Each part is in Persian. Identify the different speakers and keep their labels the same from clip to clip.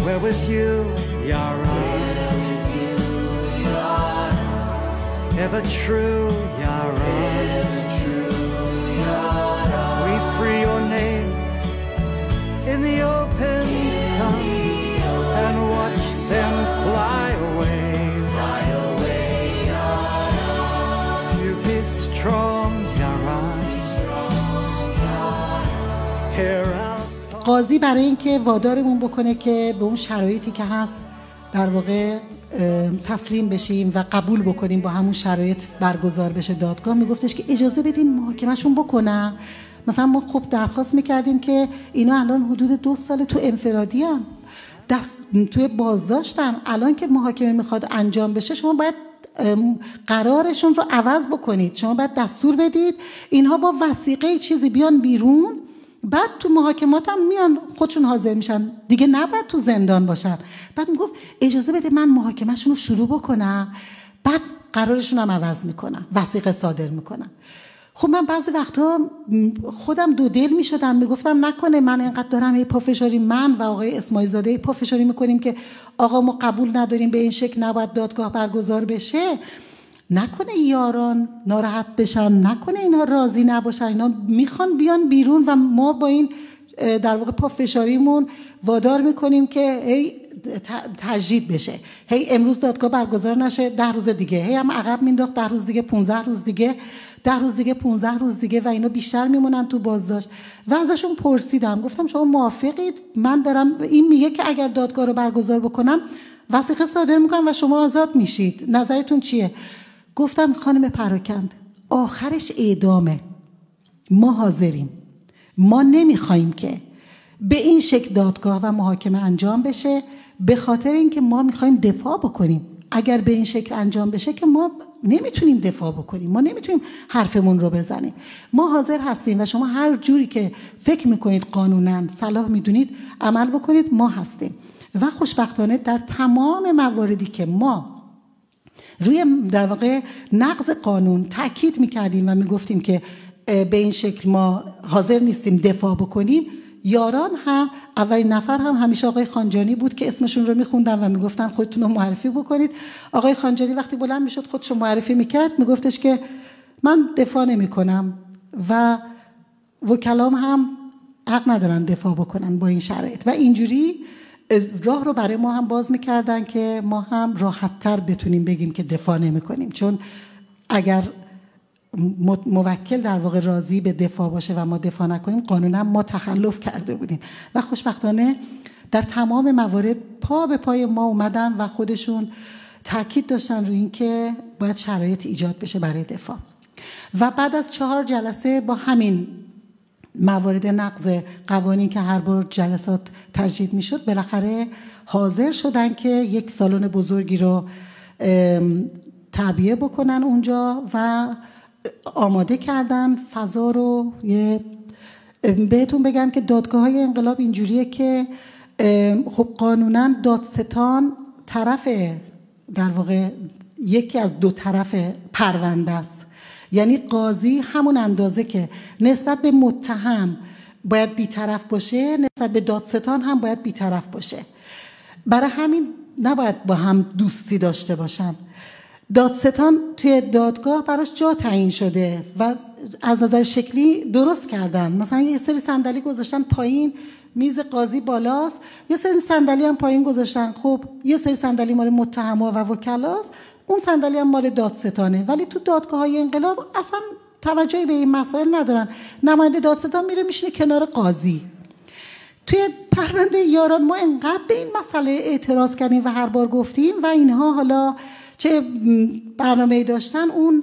Speaker 1: We're with you, Yara. Ever true, Yara. We free your names in the open sun and watch them fly away. You be strong, Yara. Hear us.
Speaker 2: قاضی برای اینکه وادارمون بکنه که به اون شرایطی که هست در واقع تسلیم بشیم و قبول بکنیم با همون شرایط برگزار بشه دادگاه، میگفتش که اجازه بدین محاکمهشون بکنن. مثلا ما خب درخواست میکردیم که اینا الان حدود 2 سال تو انفرادی هم توی بازداشتن، الان که محاکمه میخواد انجام بشه شما باید قرارشون رو عوض بکنید، شما باید دستور بدید اینها با وثیقه چیزی بیان بیرون، بعد تو محاکمات هم میان خودشون حاضر میشن دیگه، نباید تو زندان باشن. بعد میگفت اجازه بده من محاکمهشون رو شروع بکنم، بعد قرارشون هم عوض میکنم، وثیقه صادر میکنم. خب من بعضی وقتا خودم دو دل میشدم، میگفتم نکنه من اینقدر دارم یه پافشاری، من و آقای اسماعیل زاده پافشاری میکنیم که آقا ما قبول نداریم به این شکل نباید دادگاه برگزار بشه، نکنه یاران ناراحت بشن، نکنه اینها راضی نباشن، اینا میخوان بیان بیرون و ما با این در واقع پافشاریمون وادار میکنیم که هی تجدید بشه، هی امروز دادگاه برگزار نشه 10 روز دیگه، هی هم عقب مینداخت 10 روز دیگه، 15 روز دیگه، 10 روز دیگه، 15 روز دیگه و اینا بیشتر میمونن تو بازداشت. و ازشون پرسیدم، گفتم شما موافقید؟ من دارم این میگه که اگر دادگاه رو برگزار بکنم وثیقه صادر میکنم و شما آزاد میشید، نظرتون چیه؟ گفتم خانم پراکند آخرش اعدامه، ما حاضریم، ما نمیخوایم که به این شکل دادگاه و محاکمه انجام بشه، به خاطر اینکه ما میخوایم دفاع بکنیم. اگر به این شکل انجام بشه که ما نمیتونیم دفاع بکنیم، ما نمیتونیم حرفمون رو بزنیم، ما حاضر هستیم و شما هر جوری که فکر میکنید قانونا صلاح میدونید عمل بکنید، ما هستیم. و خوشبختانه در تمام مواردی که ما روی در واقع نقض قانون تاکید میکردیم و میگفتیم که به این شکل ما حاضر نیستیم دفاع بکنیم، یاران هم اولین نفر هم همیشه آقای خانجانی بود که اسمشون رو میخوندن و میگفتن خودتون رو معرفی بکنید. آقای خانجانی وقتی بلند میشد خودش رو معرفی میکرد میگفتش که من دفاع نمیکنم و وکلام هم حق ندارن دفاع بکنن با این شرایط، و اینجوری راه رو برای ما هم باز میکردن که ما هم راحت‌تر بتونیم بگیم که دفاع نمیکنیم، چون اگر موکل در واقع راضی به دفاع باشه و ما دفاع نکنیم قانونا ما تخلف کرده بودیم. و خوشبختانه در تمام موارد پا به پای ما اومدن و خودشون تاکید داشتن روی این که باید شرایط ایجاد بشه برای دفاع. و بعد از 4 جلسه با همین موارد نقض قوانین که هر بار جلسات تجدید میشد بالاخره حاضر شدن که یک سالن بزرگی رو تعبیه بکنن اونجا و آماده کردن فضا رو. بهتون بگم که دادگاه‌های انقلاب اینجوریه که خب قانونا دادستان طرف در واقع یکی از 2 طرف پرونده است، یعنی قاضی همون اندازه که نسبت به متهم باید بی‌طرف باشه نسبت به دادستان هم باید بی‌طرف باشه، برای همین نباید با هم دوستی داشته باشن. دادستان توی دادگاه براش جا تعیین شده و از نظر شکلی درست کردن، مثلا یه سری صندلی گذاشتن پایین، میز قاضی بالاست، یه سری صندلی هم پایین گذاشتن، خب یه سری صندلی مال متهما و وکلاست، اون صندلی هم مال دادستانه. ولی تو دادگاه‌های انقلاب اصلا توجهی به این مسائل ندارن، نماینده دادستان میره میشینه کنار قاضی. توی پرونده یاران ما انقدر به این مسئله اعتراض کردیم و هر بار گفتیم و اینها حالا چه برنامه‌ای داشتن اون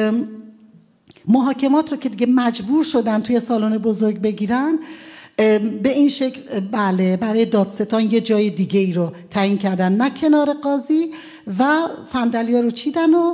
Speaker 2: محاکمات رو که دیگه مجبور شدن توی سالن بزرگ بگیرن، به این شکل بله برای دادستان یه جای دیگه ای رو تعیین کردن نه کنار قاضی و صندلی‌ها رو چیدن و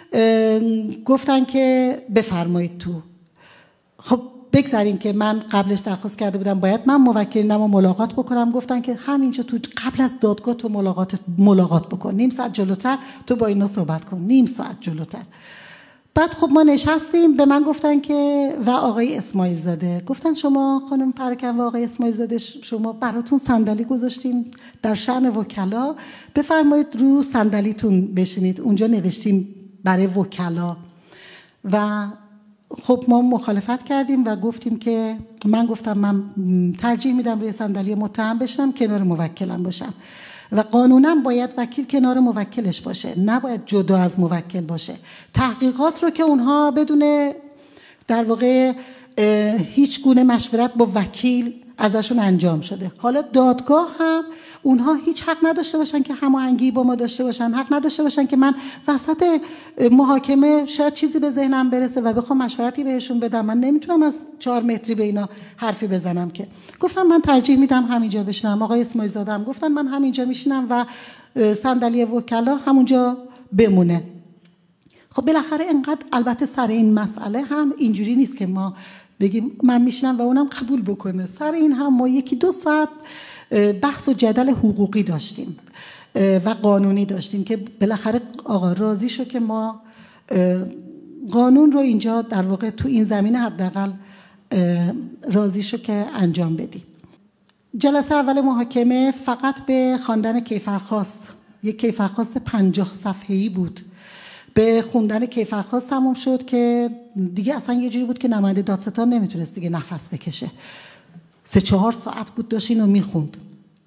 Speaker 2: گفتن که بفرمایید تو. خب بگذاریم که من قبلش درخواست کرده بودم باید من موکلینم رو ملاقات بکنم، گفتن که همینجا تو قبل از دادگاه تو ملاقات بکن، نیم ساعت جلوتر تو با اینا صحبت کن، نیم ساعت جلوتر. بعد خب ما نشستیم، به من گفتن که و آقای اسماعیل زاده گفتن شما خانم پرکن و آقای اسماعیل زاده شما براتون صندلی گذاشتیم در شأن وکلا، بفرمایید رو صندلیتون بشینید، اونجا نوشتیم برای وکلا. و خب ما مخالفت کردیم و گفتیم که من گفتم من ترجیح میدم روی صندلی متهم بشم، کنار موکلم باشم و قانونا باید وکیل کنار موکلش باشه، نباید جدا از موکل باشه. تحقیقات رو که اونها بدون در واقع هیچ گونه مشورت با وکیل ازشون انجام شده. حالا دادگاه هم اونها هیچ حق نداشته باشن که هماهنگی با ما داشته باشن، حق نداشته باشن که من وسط محاکمه شاید چیزی به ذهنم برسه و بخوام مشورتی بهشون بدم. من نمیتونم از 4 متری به اینا حرفی بزنم که. گفتم من ترجیح میدم همینجا بشینم. آقای اسماعیل زاده هم گفتن من همینجا میشینم و صندلی وکلا همونجا بمونه. خب بالاخره انقدر البته سر این مسئله هم اینجوری نیست که ما بگیم من میشنم و اونم قبول بکنه. سر این هم ما 1-2 ساعت بحث و جدل حقوقی داشتیم و قانونی داشتیم که بالاخره آقا راضی شد که ما قانون رو اینجا در واقع تو این زمینه حداقل راضی شد که انجام بدیم. جلسه اول محاکمه فقط به خواندن کیفرخواست، یک کیفرخواست 50 صفحه‌ای بود، به خوندن کیفرخواست تموم شد که دیگه اصلا یه جوری بود که نماینده دادستان نمیتونست دیگه نفس بکشه. 3-4 ساعت بود داشت اینو میخوند.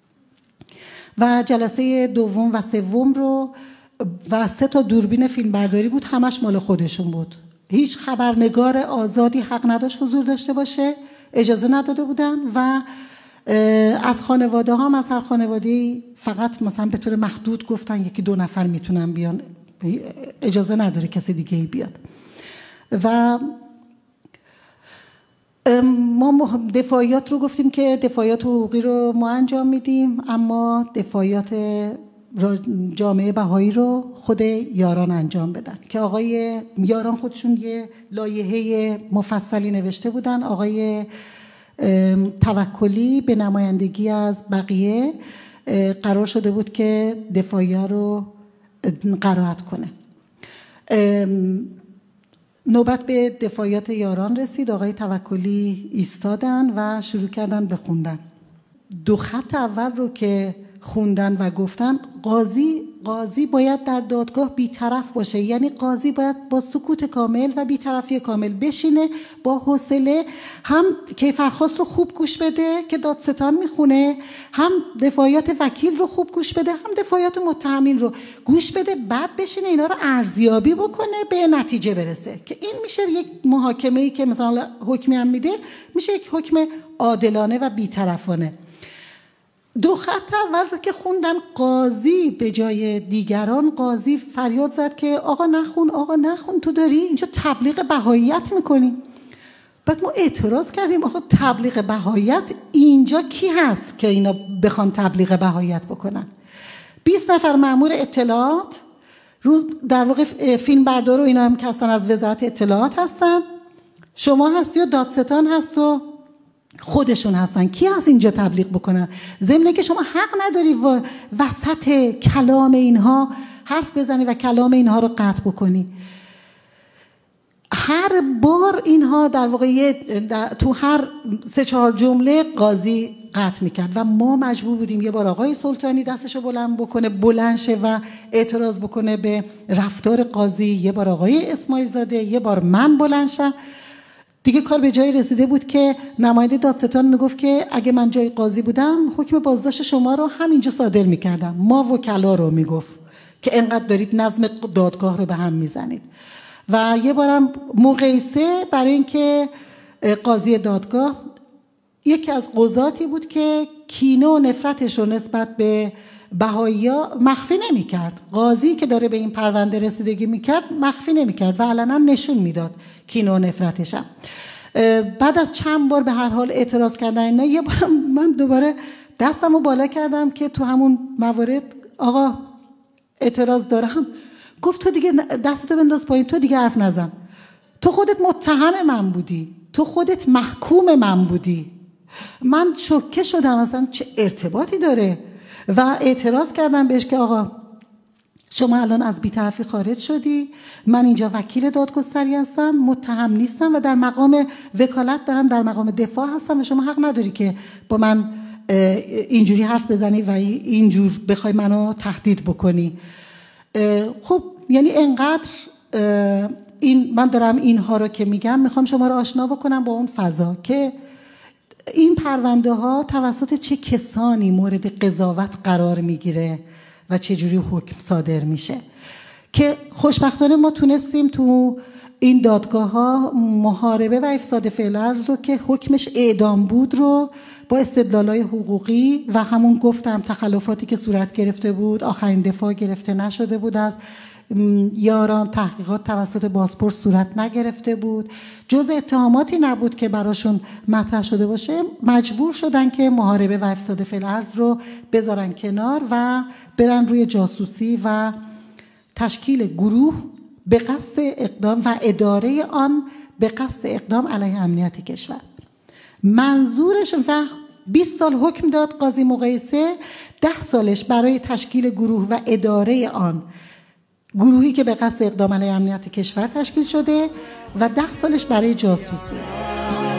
Speaker 2: و جلسه دوم و سوم رو و 3 تا دوربین فیلم برداری بود، همش مال خودشون بود. هیچ خبرنگار آزادی حق نداشت حضور داشته باشه، اجازه نداده بودن و از خانواده ها از هر خانواده‌ای فقط مثلا به طور محدود گفتن 1-2 نفر میتونن بیان، اجازه نداره کسی دیگه ای بیاد. و ما دفاعیات رو گفتیم که دفاعیات حقوقی رو ما انجام میدیم، اما دفاعیات جامعه بهایی رو خود یاران انجام بدن که آقای یاران خودشون یه لایحه مفصلی نوشته بودن. آقای توکلی به نمایندگی از بقیه قرار شده بود که دفاعیه رو قرائت کنه. نوبت به دفاعیات یاران رسید. آقای توکلی ایستادن و شروع کردن به خوندن. 2 خط اول رو که خوندن و گفتن قاضی باید در دادگاه بی‌طرف باشه، یعنی قاضی باید با سکوت کامل و بی‌طرفی کامل بشینه، با حوصله هم کیفرخواست رو خوب گوش بده که دادستان میخونه، هم دفاعیات وکیل رو خوب گوش بده، هم دفاعیات متهمین رو گوش بده، بعد بشینه اینا رو ارزیابی بکنه، به نتیجه برسه که این میشه یک محاکمه‌ای که مثلا حکمی هم میده میشه یک حکم عادلانه و بی‌طرفانه. 2 خط اول رو که خوندن، قاضی به جای دیگران قاضی فریاد زد که آقا نخون، تو داری اینجا تبلیغ بهاییت میکنی. بعد ما اعتراض کردیم آقا تبلیغ بهاییت اینجا کی هست که اینا بخوان تبلیغ بهاییت بکنن؟ 20 نفر مأمور اطلاعات در واقع فیلم بردار و اینا هم که هستن از وزارت اطلاعات هستن، شما هستی و دادستان هست و خودشون هستن. کی هست اینجا تبلیغ بکنن؟ ضمن که شما حق نداری وسط کلام اینها حرف بزنی و کلام اینها رو قطع بکنی. هر بار اینها در واقع تو هر 3-4 جمله قاضی قطع میکرد و ما مجبور بودیم یه بار آقای سلطانی دستشو بلند شه و اعتراض بکنه به رفتار قاضی، یه بار آقای اسماعیل زاده، یه بار من بلند شم. دیگه کار به جایی رسیده بود که نماینده دادستان میگفت که اگه من جای قاضی بودم حکم بازداشت شما رو همینجا صادر میکردم. ما وکلا رو میگفت که انقدر دارید نظم دادگاه رو به هم میزنید. و یه بارم مقایسه برای اینکه قاضی دادگاه یکی از قضاتی بود که کینه و نفرتش رو نسبت به بهایی‌ها مخفی نمی‌کرد. قاضی که داره به این پرونده رسیدگی می‌کرد مخفی نمی‌کرد و علنا نشون میداد کینه و نفرتش. بعد از چند بار به هر حال اعتراض کردن اینا، یه بار من دوباره دستمو بالا کردم که تو همون موارد آقا اعتراض دارم. گفت تو دیگه دستتو بنداز پایین، تو دیگه حرف نزن، تو خودت متهم من بودی، تو خودت محکوم من بودی. من شوکه شدم اصلا چه ارتباطی داره و اعتراض کردم بهش که آقا شما الان از بی‌طرفی خارج شدی، من اینجا وکیل دادگستری هستم، متهم نیستم و در مقام وکالت دارم، در مقام دفاع هستم و شما حق نداری که با من اینجوری حرف بزنی و اینجور بخوای منو تهدید بکنی. خب یعنی انقدر من دارم اینها رو که میگم میخوام شما رو آشنا بکنم با اون فضا که این پرونده ها توسط چه کسانی مورد قضاوت قرار میگیره و چه جوری حکم صادر میشه، که خوشبختانه ما تونستیم تو این دادگاه ها محاربه و افساد فعل ارض رو که حکمش اعدام بود رو با استدلالای حقوقی و همون گفتم تخلفاتی که صورت گرفته بود، آخرین دفاع گرفته نشده بود، از یاران تحقیقات توسط بازپرس صورت نگرفته بود، جز اتهاماتی نبود که براشون مطرح شده باشه، مجبور شدن که محاربه و افساد فعل ارض رو بذارن کنار و برن روی جاسوسی و تشکیل گروه به قصد اقدام و اداره آن به قصد اقدام علیه امنیت کشور. منظورش و 20 سال حکم داد قاضی مقایسه، 10 سالش برای تشکیل گروه و اداره آن، گروهی که به قصد اقدام علیه امنیت کشور تشکیل شده، و 10 سالش برای جاسوسی.